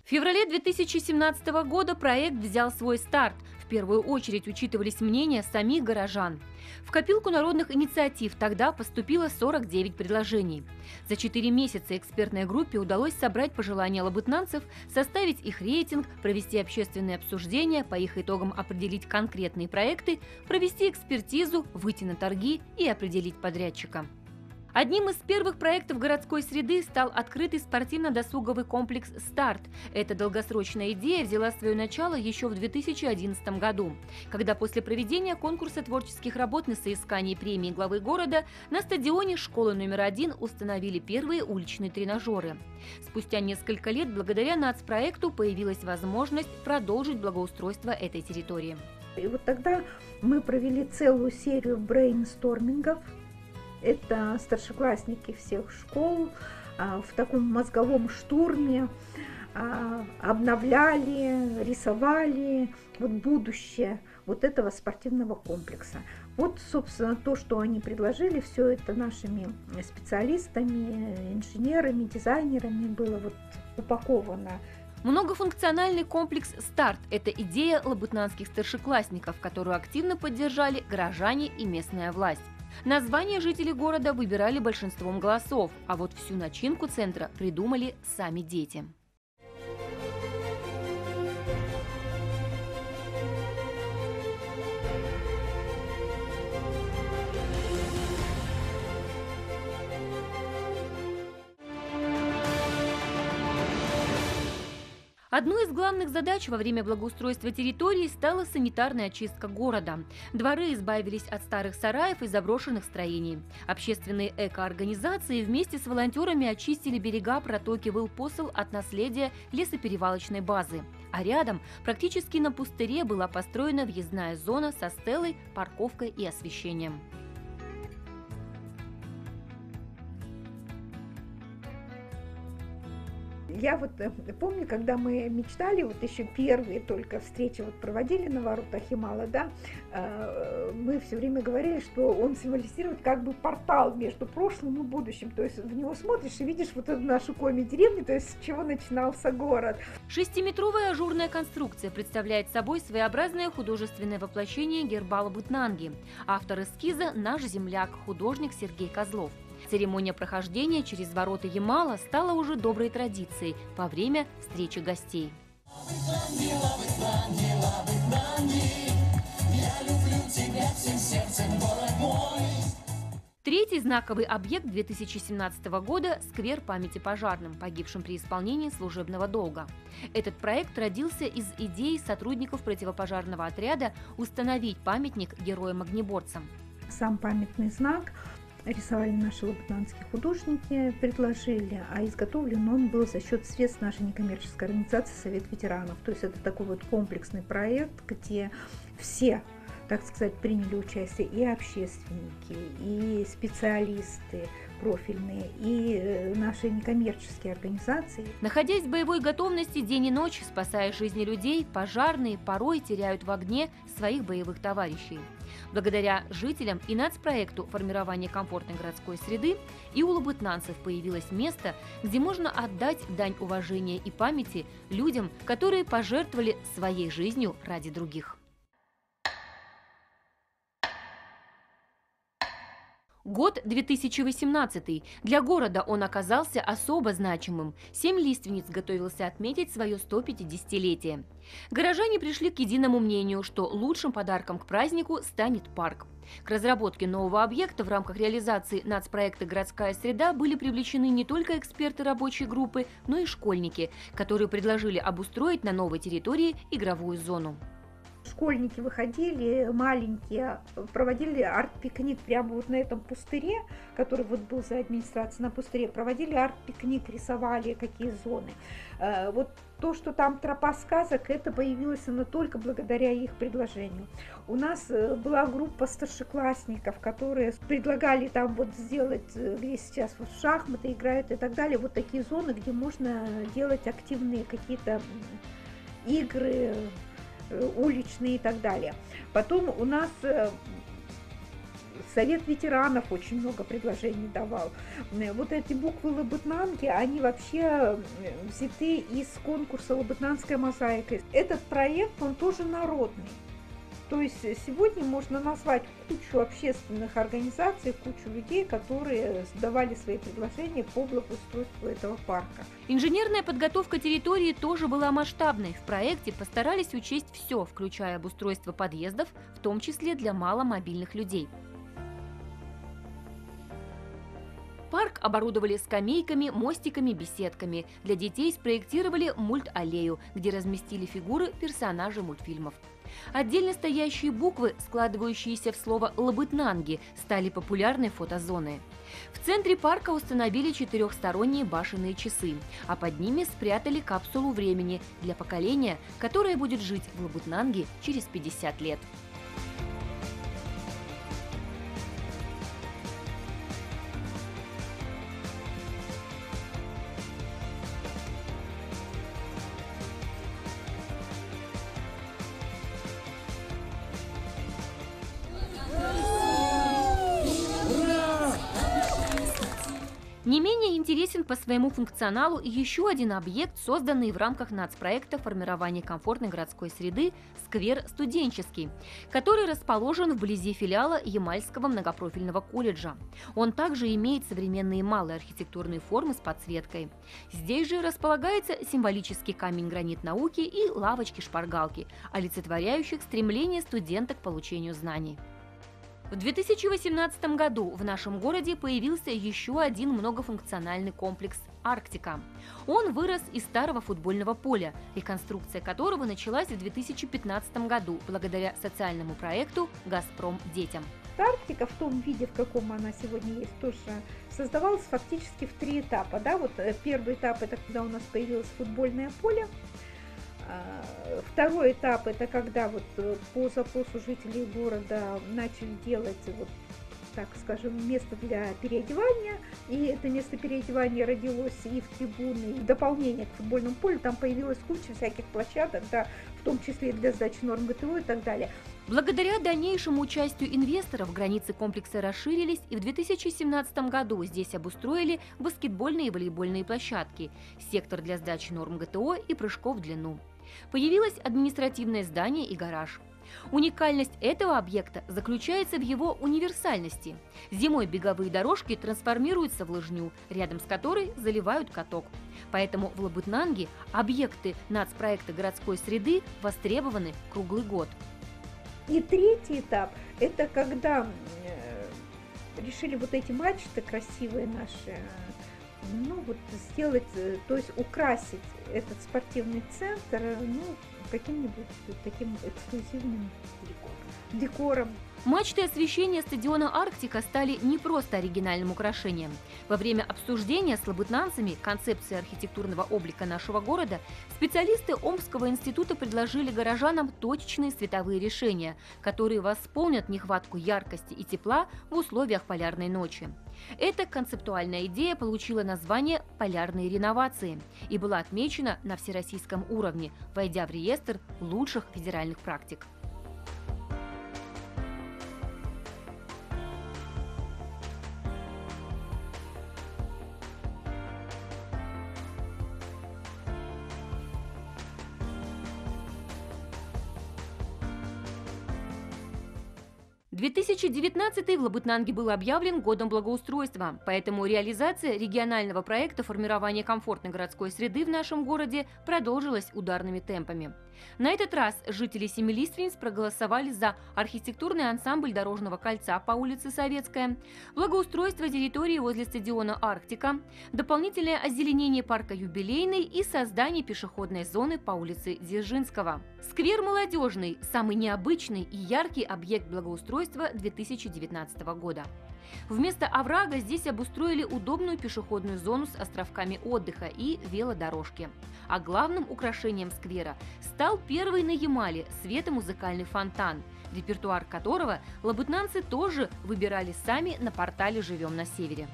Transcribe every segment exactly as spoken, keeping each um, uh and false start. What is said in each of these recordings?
В феврале две тысячи семнадцатого года проект взял свой старт. В первую очередь учитывались мнения самих горожан. В копилку народных инициатив тогда поступило сорок девять предложений. За четыре месяца экспертной группе удалось собрать пожелания лабытнанцев, составить их рейтинг, провести общественные обсуждения, по их итогам определить конкретные проекты, провести экспертизу, выйти на торги и определить подрядчика. Одним из первых проектов городской среды стал открытый спортивно-досуговый комплекс «Старт». Эта долгосрочная идея взяла свое начало еще в две тысячи одиннадцатом году, когда после проведения конкурса творческих работ на соискание премии главы города на стадионе школы номер один установили первые уличные тренажеры. Спустя несколько лет благодаря нацпроекту появилась возможность продолжить благоустройство этой территории. И вот тогда мы провели целую серию брейнстормингов. Это старшеклассники всех школ в таком мозговом штурме обновляли, рисовали вот будущее вот этого спортивного комплекса. Вот, собственно, то, что они предложили, все это нашими специалистами, инженерами, дизайнерами было вот упаковано. Многофункциональный комплекс «Старт» – это идея лабытнанских старшеклассников, которую активно поддержали горожане и местная власть. Название жители города выбирали большинством голосов, а вот всю начинку центра придумали сами дети. Одной из главных задач во время благоустройства территории стала санитарная очистка города. Дворы избавились от старых сараев и заброшенных строений. Общественные экоорганизации вместе с волонтерами очистили берега протоки Выл-Посл от наследия лесоперевалочной базы. А рядом, практически на пустыре, была построена въездная зона со стелой, парковкой и освещением. Я вот помню, когда мы мечтали, вот еще первые только встречи вот проводили на воротах Ямала, да, мы все время говорили, что он символизирует как бы портал между прошлым и будущим. То есть в него смотришь и видишь вот эту нашу коми-деревню, то есть с чего начинался город. Шестиметровая ажурная конструкция представляет собой своеобразное художественное воплощение герба Лабытнанги. Автор эскиза – наш земляк, художник Сергей Козлов. Церемония прохождения через ворота Ямала стала уже доброй традицией во время встречи гостей. Третий знаковый объект две тысячи семнадцатого года – сквер памяти пожарным, погибшим при исполнении служебного долга. Этот проект родился из идеи сотрудников противопожарного отряда установить памятник героям-огнеборцам. Сам памятный знак рисовали наши лабытнанские художники, предложили, а изготовлен он был за счет средств нашей некоммерческой организации «Совет ветеранов». То есть это такой вот комплексный проект, где все, так сказать, приняли участие и общественники, и специалисты профильные, и наши некоммерческие организации. Находясь в боевой готовности день и ночь, спасая жизни людей, пожарные порой теряют в огне своих боевых товарищей. Благодаря жителям и нацпроекту формирования комфортной городской среды и у лабытнанцев появилось место, где можно отдать дань уважения и памяти людям, которые пожертвовали своей жизнью ради других. Год две тысячи восемнадцатый. Для города он оказался особо значимым. Семь лиственниц готовился отметить свое сто пятидесятилетие. Горожане пришли к единому мнению, что лучшим подарком к празднику станет парк. К разработке нового объекта в рамках реализации нацпроекта «Городская среда» были привлечены не только эксперты рабочей группы, но и школьники, которые предложили обустроить на новой территории игровую зону. Школьники выходили, маленькие, проводили арт-пикник прямо вот на этом пустыре, который вот был за администрацией на пустыре, проводили арт-пикник, рисовали какие зоны. Вот то, что там тропа сказок, это появилось оно только благодаря их предложению. У нас была группа старшеклассников, которые предлагали там вот сделать, где сейчас вот шахматы играют и так далее, вот такие зоны, где можно делать активные какие-то игры, уличные и так далее. Потом у нас Совет ветеранов очень много предложений давал. Вот эти буквы Лабытнанги, они вообще взяты из конкурса «Лабытнанская мозаика». Этот проект, он тоже народный. То есть сегодня можно назвать кучу общественных организаций, кучу людей, которые давали свои предложения по благоустройству этого парка. Инженерная подготовка территории тоже была масштабной. В проекте постарались учесть все, включая обустройство подъездов, в том числе для маломобильных людей. Парк оборудовали скамейками, мостиками, беседками. Для детей спроектировали мульт-аллею, где разместили фигуры персонажей мультфильмов. Отдельно стоящие буквы, складывающиеся в слово «Лабытнанги», стали популярной фотозоной. В центре парка установили четырехсторонние башенные часы, а под ними спрятали капсулу времени для поколения, которое будет жить в Лабытнанге через пятьдесят лет. Не менее интересен по своему функционалу и еще один объект, созданный в рамках нацпроекта формирования комфортной городской среды «Сквер Студенческий», который расположен вблизи филиала Ямальского многопрофильного колледжа. Он также имеет современные малые архитектурные формы с подсветкой. Здесь же располагается символический камень-гранит науки и лавочки-шпаргалки, олицетворяющих стремление студента к получению знаний. В две тысячи восемнадцатом году в нашем городе появился еще один многофункциональный комплекс «Арктика». Он вырос из старого футбольного поля, реконструкция которого началась в две тысячи пятнадцатом году благодаря социальному проекту «Газпром детям». Арктика в том виде, в каком она сегодня есть, тоже создавалась фактически в три этапа. Да? Вот первый этап – это когда у нас появилось футбольное поле. Второй этап – это когда вот по запросу жителей города начали делать, вот, так скажем, место для переодевания. И это место переодевания родилось и в трибуны, и в дополнение к футбольному полю. Там появилась куча всяких площадок, да, в том числе и для сдачи норм ГТО и так далее. Благодаря дальнейшему участию инвесторов границы комплекса расширились, и в две тысячи семнадцатом году здесь обустроили баскетбольные и волейбольные площадки, сектор для сдачи норм ГТО и прыжков в длину. Появилось административное здание и гараж. Уникальность этого объекта заключается в его универсальности. Зимой беговые дорожки трансформируются в лыжню, рядом с которой заливают каток. Поэтому в Лабытнанге объекты нацпроекта городской среды востребованы круглый год. И третий этап – это когда э, решили вот эти мачты красивые наши, ну вот сделать, то есть украсить этот спортивный центр, ну, каким-нибудь таким эксклюзивным декором. декором. Мачты освещения стадиона «Арктика» стали не просто оригинальным украшением. Во время обсуждения с лабытнанцами концепции архитектурного облика нашего города специалисты Омского института предложили горожанам точечные световые решения, которые восполнят нехватку яркости и тепла в условиях полярной ночи. Эта концептуальная идея получила название «Полярные реновации» и была отмечена на всероссийском уровне, войдя в реестр лучших федеральных практик. две тысячи девятнадцатый в Лабытнанге был объявлен годом благоустройства, поэтому реализация регионального проекта формирования комфортной городской среды в нашем городе продолжилась ударными темпами. На этот раз жители Семилиственниц проголосовали за архитектурный ансамбль дорожного кольца по улице Советская, благоустройство территории возле стадиона «Арктика», дополнительное озеленение парка Юбилейный и создание пешеходной зоны по улице Дзержинского. Сквер Молодежный – самый необычный и яркий объект благоустройства две тысячи девятнадцатого года. Вместо оврага здесь обустроили удобную пешеходную зону с островками отдыха и велодорожки. А главным украшением сквера стал первый на Ямале светомузыкальный фонтан, репертуар которого лабытнанцы тоже выбирали сами на портале «Живем на севере».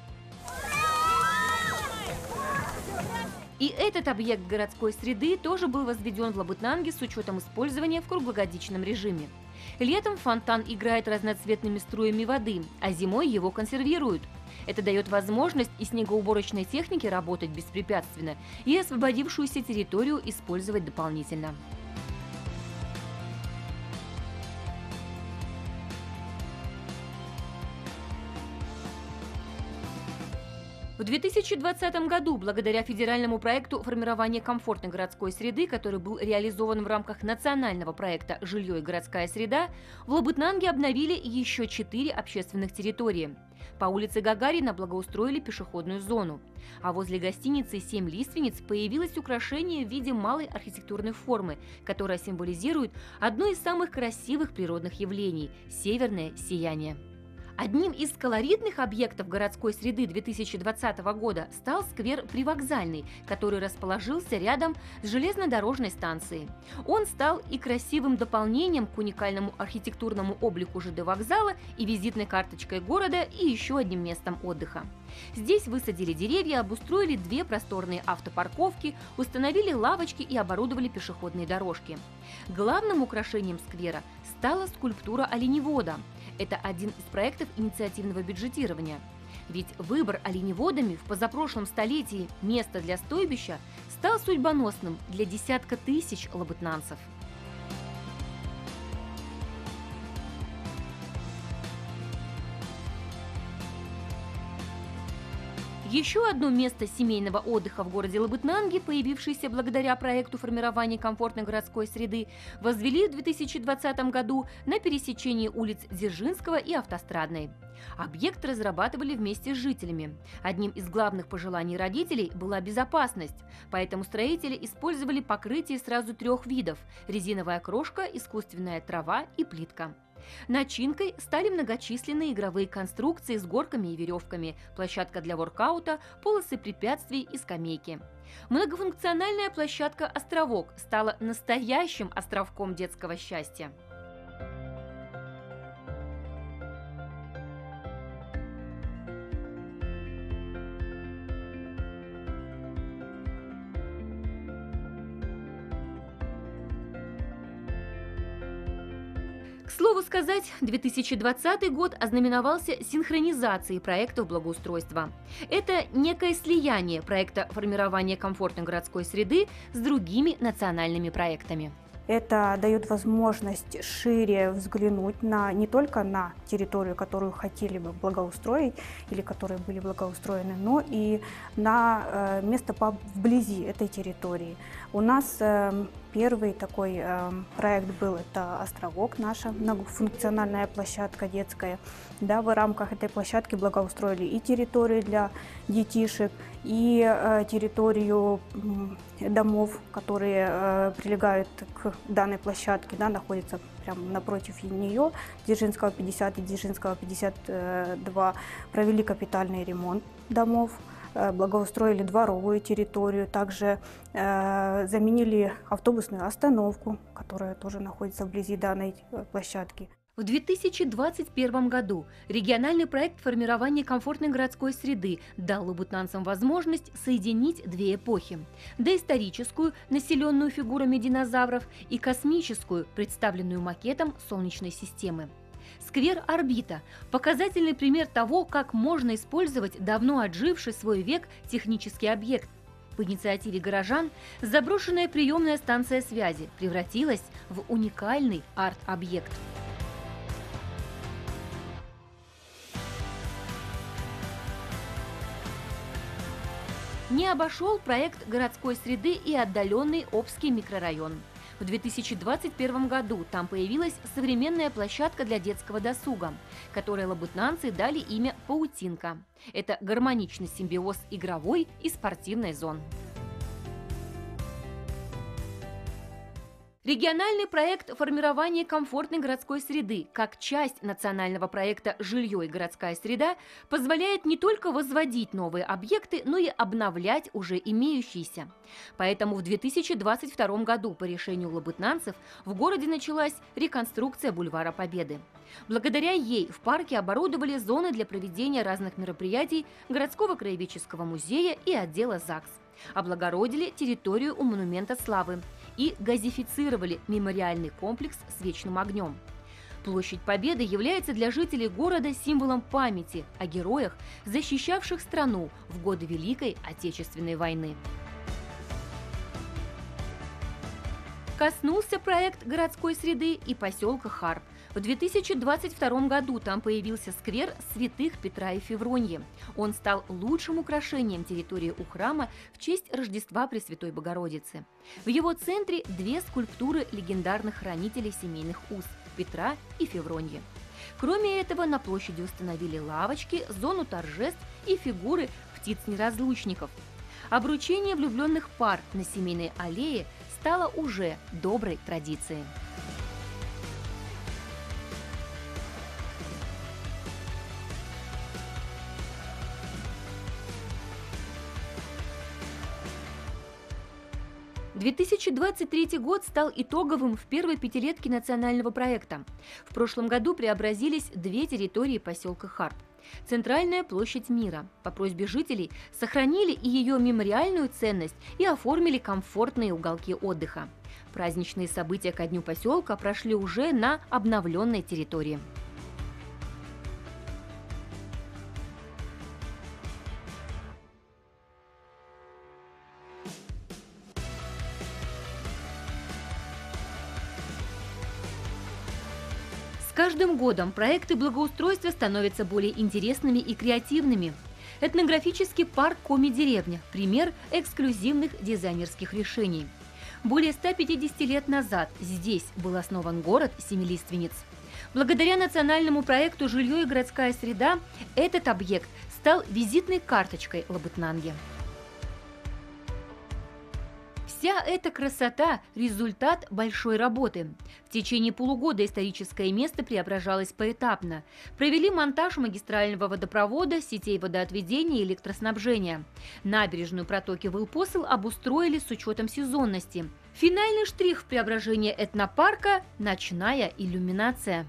И этот объект городской среды тоже был возведен в Лабытнанге с учетом использования в круглогодичном режиме. Летом фонтан играет разноцветными струями воды, а зимой его консервируют. Это дает возможность и снегоуборочной технике работать беспрепятственно, и освободившуюся территорию использовать дополнительно. В две тысячи двадцатом году, благодаря федеральному проекту формирования комфортной городской среды, который был реализован в рамках национального проекта «Жилье и городская среда», в Лабытнанге обновили еще четыре общественных территории. По улице Гагарина благоустроили пешеходную зону. А возле гостиницы «Семь лиственниц» появилось украшение в виде малой архитектурной формы, которая символизирует одно из самых красивых природных явлений – северное сияние. Одним из колоритных объектов городской среды две тысячи двадцатого года стал сквер Привокзальный, который расположился рядом с железнодорожной станцией. Он стал и красивым дополнением к уникальному архитектурному облику ЖД вокзала, и визитной карточкой города, и еще одним местом отдыха. Здесь высадили деревья, обустроили две просторные автопарковки, установили лавочки и оборудовали пешеходные дорожки. Главным украшением сквера стала скульптура оленевода. Это один из проектов инициативного бюджетирования. Ведь выбор оленеводами в позапрошлом столетии места для стойбища стал судьбоносным для десятка тысяч лабытнанцев. Еще одно место семейного отдыха в городе Лабытнанге, появившееся благодаря проекту формирования комфортной городской среды, возвели в две тысячи двадцатом году на пересечении улиц Дзержинского и Автострадной. Объект разрабатывали вместе с жителями. Одним из главных пожеланий родителей была безопасность, поэтому строители использовали покрытие сразу трех видов – резиновая крошка, искусственная трава и плитка. Начинкой стали многочисленные игровые конструкции с горками и веревками, площадка для воркаута, полосы препятствий и скамейки. Многофункциональная площадка «Островок» стала настоящим островком детского счастья. К слову сказать, две тысячи двадцатый год ознаменовался синхронизацией проектов благоустройства. Это некое слияние проекта формирования комфортной городской среды с другими национальными проектами. Это дает возможность шире взглянуть на, не только на территорию, которую хотели бы благоустроить или которые были благоустроены, но и на э, место вблизи этой территории. У нас э, первый такой э, проект был, это «Островок», наша многофункциональная площадка детская. Да, в рамках этой площадки благоустроили и территорию для детишек, и э, территорию э, домов, которые э, прилегают к данной площадке, да, находятся прямо напротив нее, Дзержинского пятьдесят и Дзержинского пятьдесят два. Провели капитальный ремонт домов, э, благоустроили дворовую территорию, также э, заменили автобусную остановку, которая тоже находится вблизи данной э, площадки. В две тысячи двадцать первом году региональный проект формирования комфортной городской среды дал лабытнанцам возможность соединить две эпохи – доисторическую, населенную фигурами динозавров, и космическую, представленную макетом Солнечной системы. Сквер «Орбита» – показательный пример того, как можно использовать давно отживший свой век технический объект. По инициативе горожан заброшенная приемная станция связи превратилась в уникальный арт-объект. Не обошел проект городской среды и отдаленный Обский микрорайон. В две тысячи двадцать первом году там появилась современная площадка для детского досуга, которой лабытнанцы дали имя «Паутинка». Это гармоничный симбиоз игровой и спортивной зон. Региональный проект формирования комфортной городской среды как часть национального проекта «Жилье и городская среда» позволяет не только возводить новые объекты, но и обновлять уже имеющиеся. Поэтому в две тысячи двадцать втором году по решению лабытнанцев в городе началась реконструкция бульвара Победы. Благодаря ей в парке оборудовали зоны для проведения разных мероприятий городского краеведческого музея и отдела ЗАГС. Облагородили территорию у монумента славы и газифицировали мемориальный комплекс с вечным огнем. Площадь Победы является для жителей города символом памяти о героях, защищавших страну в годы Великой Отечественной войны. Коснулся проект городской среды и поселка Харп. В две тысячи двадцать втором году там появился сквер святых Петра и Февроньи. Он стал лучшим украшением территории у храма в честь Рождества Пресвятой Богородицы. В его центре две скульптуры легендарных хранителей семейных уз – Петра и Февроньи. Кроме этого, на площади установили лавочки, зону торжеств и фигуры птиц-неразлучников. Обручение влюбленных пар на семейной аллее стало уже доброй традицией. две тысячи двадцать третий год стал итоговым в первой пятилетке национального проекта. В прошлом году преобразились две территории поселка Харп. Центральная площадь Мира. По просьбе жителей сохранили и ее мемориальную ценность и оформили комфортные уголки отдыха. Праздничные события ко дню поселка прошли уже на обновленной территории. С каждым годом проекты благоустройства становятся более интересными и креативными. Этнографический парк Коми-деревня – пример эксклюзивных дизайнерских решений. Более ста пятидесяти лет назад здесь был основан город Семилиственниц. Благодаря национальному проекту «Жилье и городская среда» этот объект стал визитной карточкой Лабытнанги. Вся эта красота – результат большой работы. В течение полугода историческое место преображалось поэтапно. Провели монтаж магистрального водопровода, сетей водоотведения и электроснабжения. Набережную протоки Вылпосыл обустроили с учетом сезонности. Финальный штрих в преображении этнопарка – ночная иллюминация.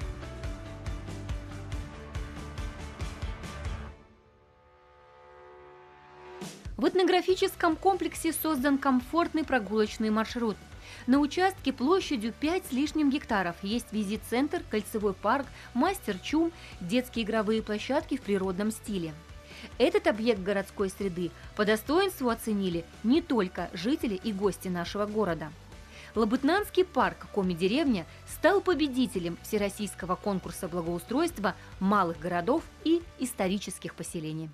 В этнографическом комплексе создан комфортный прогулочный маршрут. На участке площадью пять с лишним гектаров есть визит-центр, кольцевой парк, мастер-чум, детские игровые площадки в природном стиле. Этот объект городской среды по достоинству оценили не только жители и гости нашего города. Лабытнанский парк Коми-деревня стал победителем всероссийского конкурса благоустройства малых городов и исторических поселений.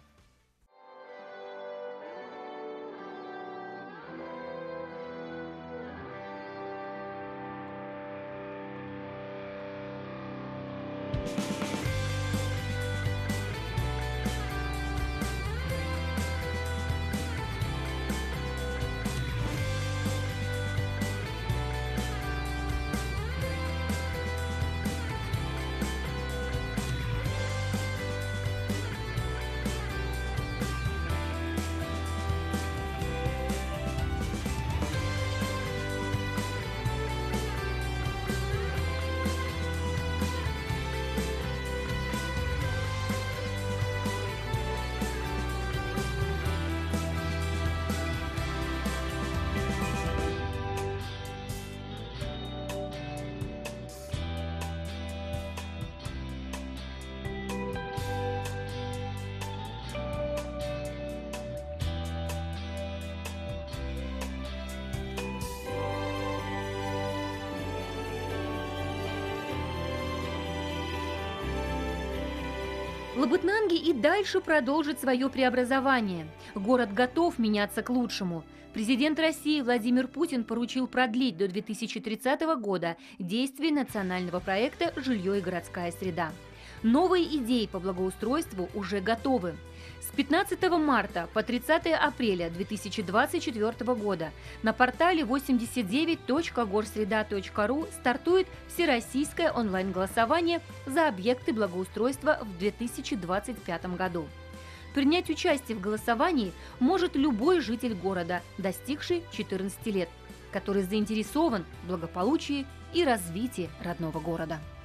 Лабытнанги и дальше продолжит свое преобразование. Город готов меняться к лучшему. Президент России Владимир Путин поручил продлить до две тысячи тридцатого года действие национального проекта «Жилье и городская среда». Новые идеи по благоустройству уже готовы. С пятнадцатого марта по тридцатое апреля две тысячи двадцать четвёртого года на портале восемьдесят девять точка горсреда точка ру стартует всероссийское онлайн-голосование за объекты благоустройства в две тысячи двадцать пятом году. Принять участие в голосовании может любой житель города, достигший четырнадцати лет, который заинтересован в благополучии и развитии родного города.